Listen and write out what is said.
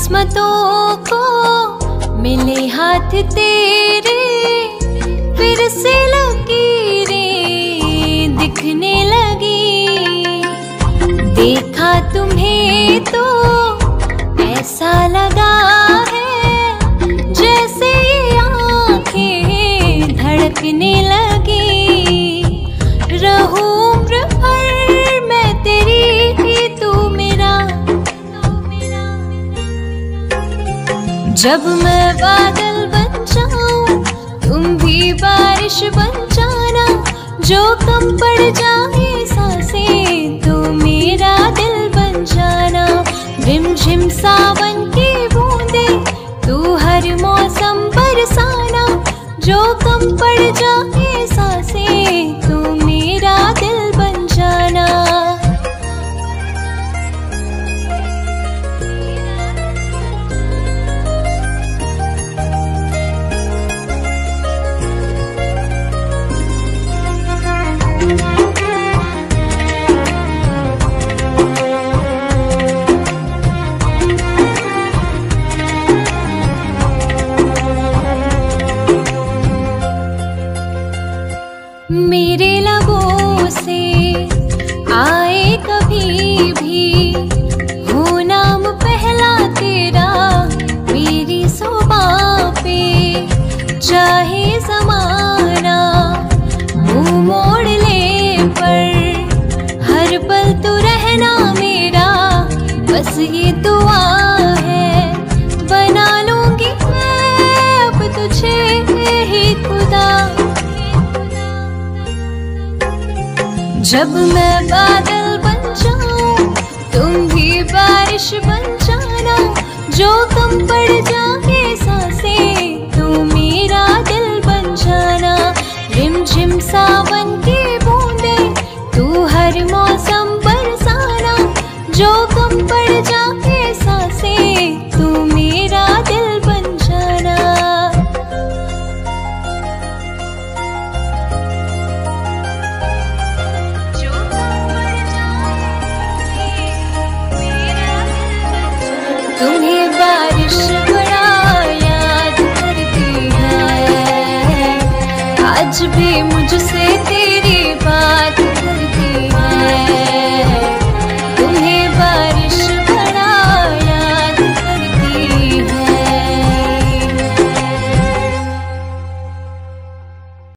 किस्मतों को मिले हाथ तेरे, फिर से लकीरें दिखने लगी। देखा तुम्हें तो ऐसा लगा है जैसे ये आंखें धड़कने लगी। रहूं उम्र भर मैं तेरी, तू मेरा। जब मैं बादल बन जाऊं तुम भी बारिश बन जाना, जो कम पड़ जाए सांसें तो मेरा दिल बन जाना। रिमझिम सावन की बूंदें तू हर मौसम बरसाना, जो कम पड़ जाए सांसें तो मेरा दिल बन जाना। मेरे लबों से आए कभी भी हो नाम पहला तेरा, मेरी सुबह पे चाहे ज़माना मुँह मोड़ ले, पर हर पल तू रहना मेरा, बस ये दुआ है। बना लूंगी मैं अब तुझे ही खुदा। जब मैं बादल बन जाऊं तुम भी बारिश बन जाना, जो कम पड़ जाए सांसें तो मेरा दिल बन जाना। रिमझिम सावन की बूंदें तू हर मौसम बरसाना, जो कम पड़ जाए सांसें तो मेरा दिल बन जाना। तुम्हें बारिश बड़ा याद करती है, आज भी मुझसे